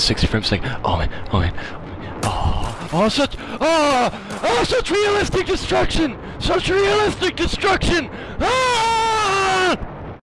60 frames a second. Oh man, oh man. Such realistic destruction! Such realistic destruction! Ah!